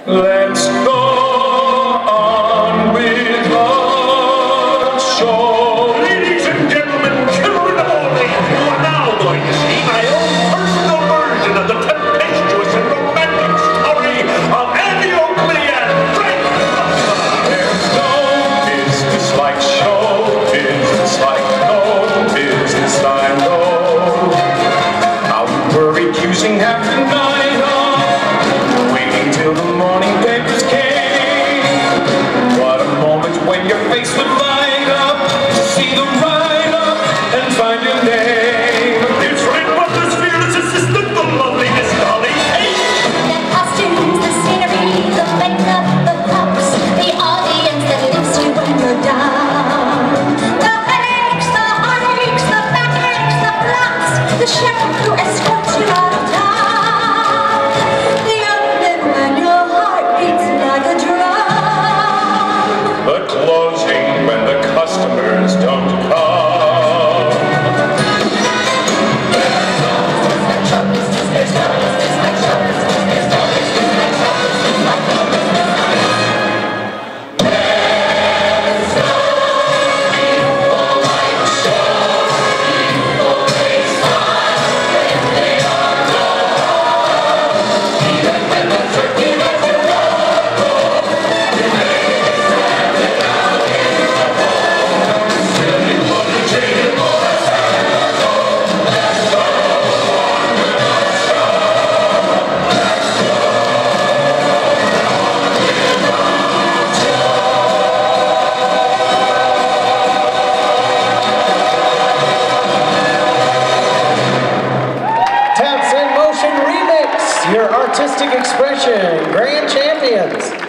Let's go on with the show. Ladies and gentlemen, children of all ages, you are now going to see my own personal version of the tempestuous and romantic story of Annie Oakley and Frank Zappa. There's no business like show business, like no business I know. How we were accusing half the night of waiting till the morning papers came. What a moment when your face would light up to see the write-up and find your name. It's Frank Butler's fearless assistant, the lovely Miss Dolly Kate. The costumes, the scenery, the makeup, the props, the audience that lifts you when you're down. The headaches, the heartaches, the backaches, the plots, the sheriff who escorts you out of town. The opening when your heart beats like a drum. The closing when the customers don't come. Taps in Motion Remix, your artistic expression, grand champions.